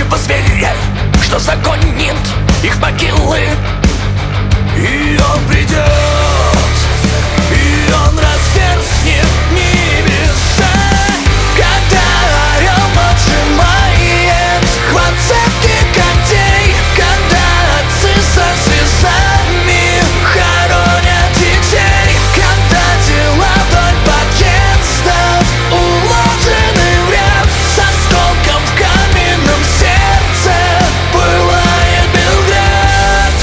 жужжащего зверя, что загонит их могилы. И он придет, и он разверзнет небеса, когда орел поджимает хват цепки когтей, когда отцы со слезами хоронят детей, когда тела вдоль подъездов уложены в ряд, с осколком в каменном сердце пылает Белград.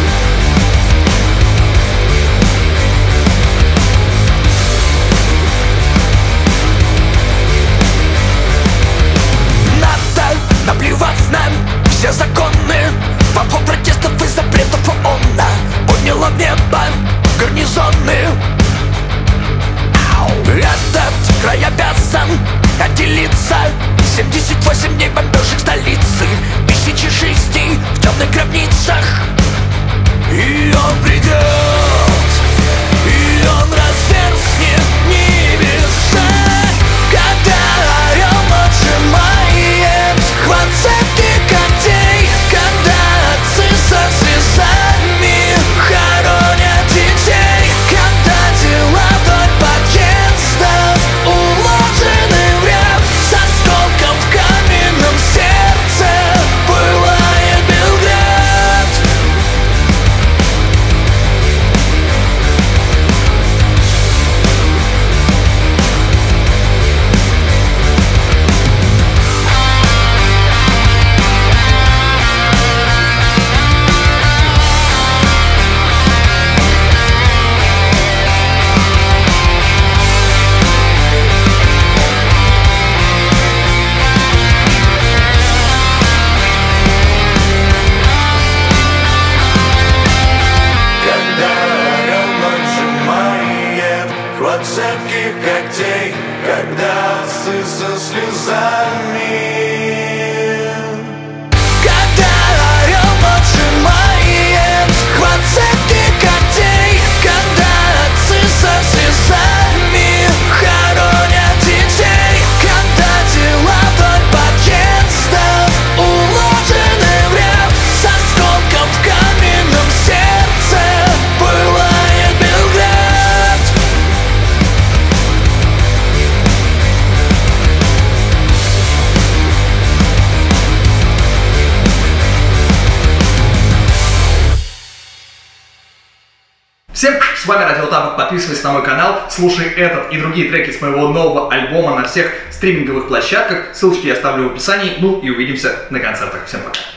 Надо наплевать на все законы, вокруг протестов и запретов ООН подняла в небо гарнизоны. Этот край обязан отделиться. 78 дней бомбежек столицы, тысячи жизней в темных гробницах. И он придет, и он разверзнет небеса, когда орел поджимает хват цепки когтей, когда отцы со слезами хоронят детей, когда тела вдоль подъездов уложены в ряд, с осколком в каменном сердце пылает Белград. Когда орел поджимает хват цепких когтей, когда отцы со слезами. Когда орел поджимает хват цепких когтей, когда отцы со слезами хоронят детей, когда тела вдоль подъездов уложены в ряд, с осколком в каменном сердце пылает Белград. Всем, с вами Радио ТАПОК, подписывайся на мой канал, слушай этот и другие треки с моего нового альбома на всех стриминговых площадках, ссылочки я оставлю в описании, ну и увидимся на концертах. Всем пока.